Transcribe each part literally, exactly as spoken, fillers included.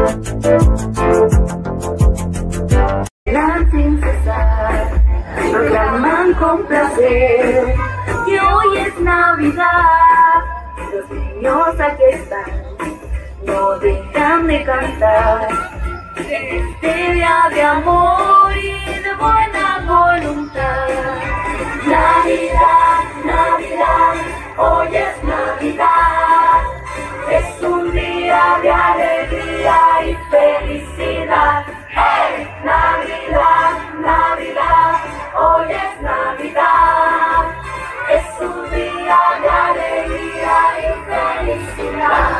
Sin cesar, proclaman con placer que hoy es Navidad. Los niños aquí están, no dejan de cantar este día de amor y de buena voluntad. Navidad, Navidad, hoy es Navidad, es un día de alegría y felicidad. ¡Hey! Navidad, Navidad, hoy es Navidad, es un día de alegría y felicidad.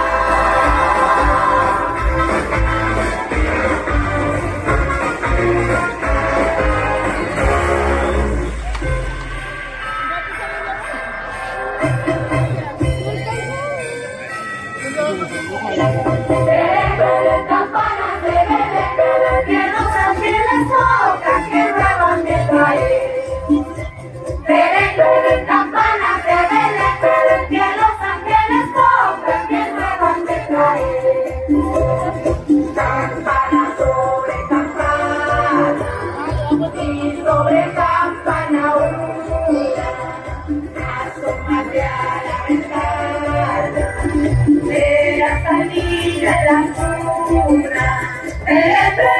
Que los ángeles tocan, que nuevan de traer. Peren, peren, campanas de Belén, peren, que los ángeles tocan, que nuevan de traer. Campana sobre campana y sobre campana una, asómate a la ventana, verás al niño en la cuna.